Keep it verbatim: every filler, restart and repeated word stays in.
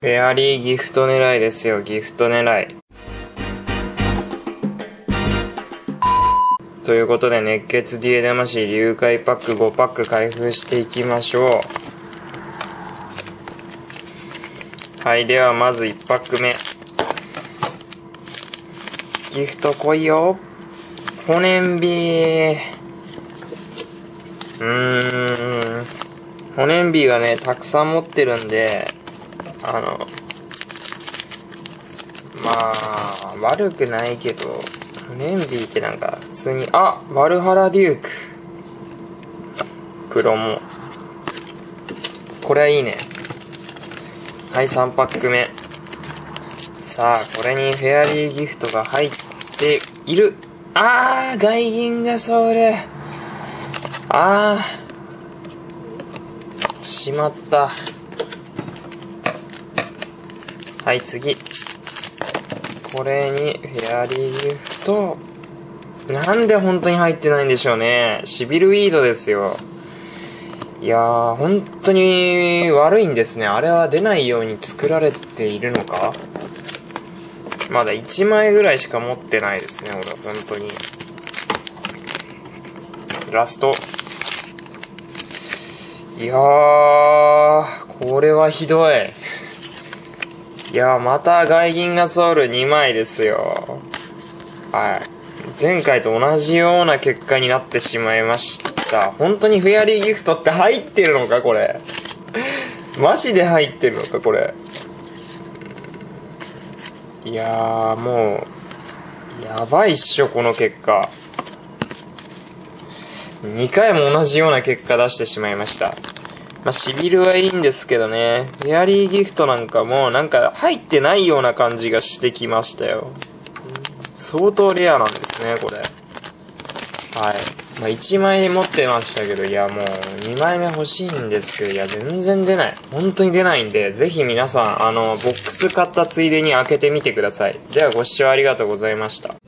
フェアリーギフト狙いですよ、ギフト狙い。ということで、熱血 ディーエー 魂流解パックごパック開封していきましょう。はい、ではまずいちパック目。ギフト来いよ。骨んびー。うーん。骨んびがね、たくさん持ってるんで、あの、まあ、悪くないけど、骨んびってなんか、普通に、あ、バルハラデューク。プロモ。これはいいね。はい、さんパック目。さあ、これにフェアリーギフトが入っている。あー、ガイギンガソウル。あー。しまった。はい、次。これにフェアリーギフト。なんで本当に入ってないんでしょうね。シビルウィードですよ。いやー、本当に悪いんですね。あれは出ないように作られているのか？まだいちまいぐらいしか持ってないですね、俺は本当に。ラスト。いやー、これはひどい。いやー、またガイギンガソウルにまいですよ。はい。前回と同じような結果になってしまいました。本当にフェアリーギフトって入ってるのかこれ。マジで入ってるのかこれ。いやー、もう、やばいっしょ、この結果。にかいも同じような結果出してしまいました。まあ、シビルはいいんですけどね。フェアリーギフトなんかも、なんか入ってないような感じがしてきましたよ。相当レアなんですね、これ。はい。まあ、いちまい持ってましたけど、いや、もう、にまいめ欲しいんですけど、いや、全然出ない。本当に出ないんで、ぜひ皆さん、あの、ボックス買ったついでに開けてみてください。では、ご視聴ありがとうございました。